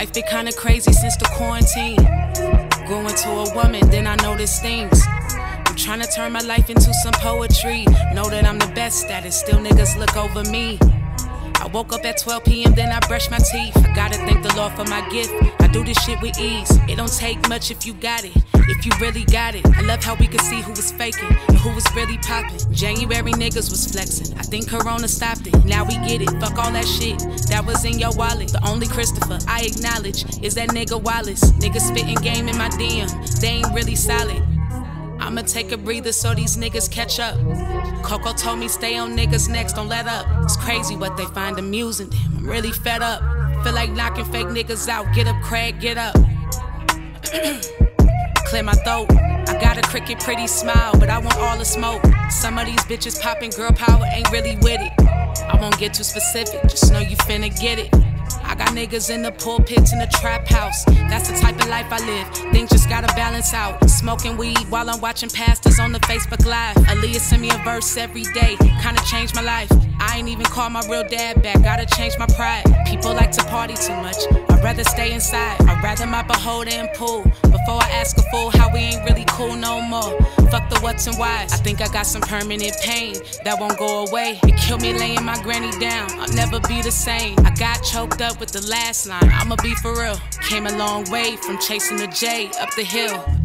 Life been kinda crazy since the quarantine. Grew into a woman, then I noticed things. I'm trying to turn my life into some poetry. Know that I'm the best at it, still niggas look over me. I woke up at 12 p.m, then I brushed my teeth. I gotta thank the Lord for my gift. I do this shit with ease. It don't take much if you got it, if you really got it. I love how we could see who was faking and who was really popping. January niggas was flexing. I think Corona stopped it. Now we get it. Fuck all that shit that was in your wallet. The only Christopher I acknowledge is that nigga Wallace. Niggas spitting game in my DM. They ain't really solid. I'ma take a breather so these niggas catch up. Coco told me stay on niggas next, don't let up. It's crazy what they find amusing. Damn, I'm really fed up. Feel like knocking fake niggas out. Get up, Craig, get up. Clear my throat. I got a cricket pretty smile, but I want all the smoke. Some of these bitches popping girl power ain't really with it. I won't get too specific, just know you finna get it. I got niggas in the pulpits in the trap house. That's the type of life I live. Things just gotta balance out. Smoking weed while I'm watching pastors on the Facebook Live. Aaliyah send me a verse every day. Kinda changed my life. I ain't even call my real dad back. Gotta change my pride. People like to party too much. I'd rather stay inside. I'd rather mop a hole than pool. Before I ask a fool how we ain't really cool no more. Fuck the what's and whys. I think I got some permanent pain that won't go away. It killed me laying my granny down. I'll never be the same. I got choked up with the last line. I'ma be for real. Came a long way from chasing the J up the hill.